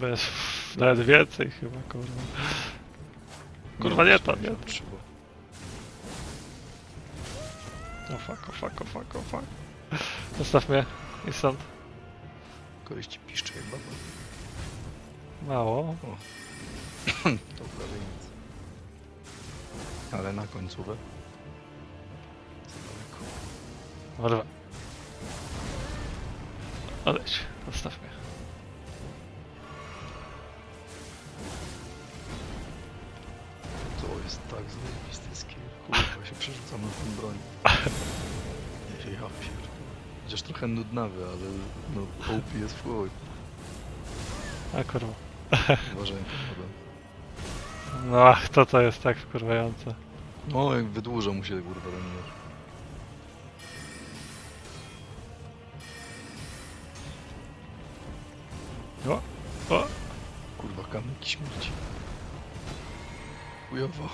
Bez, nawet więcej chyba, kurwa. Kurwa, nie tam, nie tam. O fuck, o fuck, o fuck, o fuck. Zostaw mnie i stąd. Kogoś ci piszczy jak baba. Mało. O. To prawie nic. Ale na końcówę. Za daleko. Warwa. Odejdź, zostaw mnie. To jest tak zajebisty skill. Kurwa, się przerzucam na tą broń. Ja pierdolę. Chociaż trochę nudnawy, ale no OP jest w chuj. A kurwa. Uważaj na ten. No ach, to jest tak wkurwające. No, jak wydłuża mu się kurwa ten mecz. O, o. Kurwa, kamyki śmierci. Chujowo.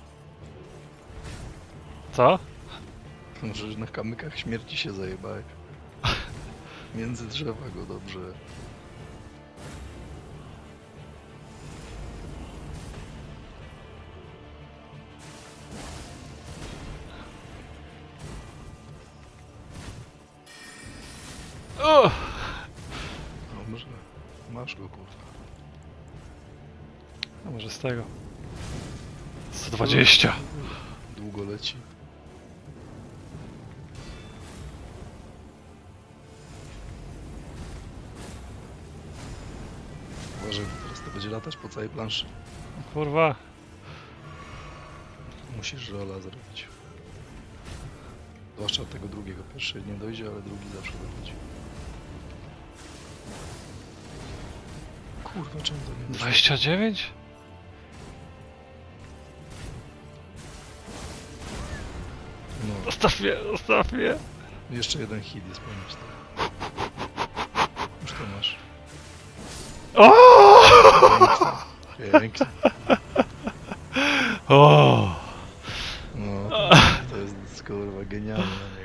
Co? Może na kamykach śmierci się zajebałeś. Między drzewa go dobrze. O! Dobrze. Masz go kurwa. A może z tego. 120. Długo leci. Uważaj, bo teraz to będzie latać po całej planszy. Kurwa. Musisz rola zrobić. Zwłaszcza od tego drugiego. Pierwszy nie dojdzie, ale drugi zawsze dochodzi. Kurwa, czemu to nie wyszło? 29? No, Zostaw mnie, zostaw mnie. jeszcze jeden hit jest po nim. Już to masz. O! Pięknie. Pięknie. O! No, to jest kurwa genialne.